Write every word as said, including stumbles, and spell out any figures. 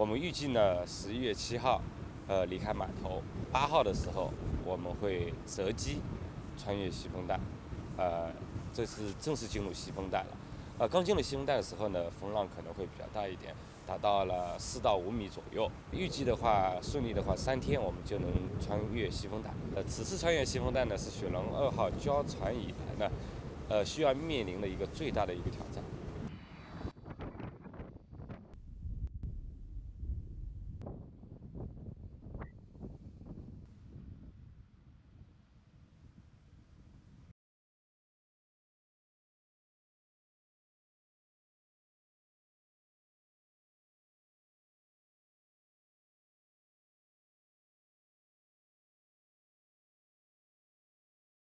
我们预计呢，十一月七号，呃，离开码头，八号的时候我们会择机穿越西风带，呃，这是正式进入西风带了。呃，刚进入西风带的时候呢，风浪可能会比较大一点，达到了四到五米左右。预计的话，顺利的话，三天我们就能穿越西风带。呃，此次穿越西风带呢，是雪龙二号交船以来呢，呃，需要面临的一个最大的一个挑战。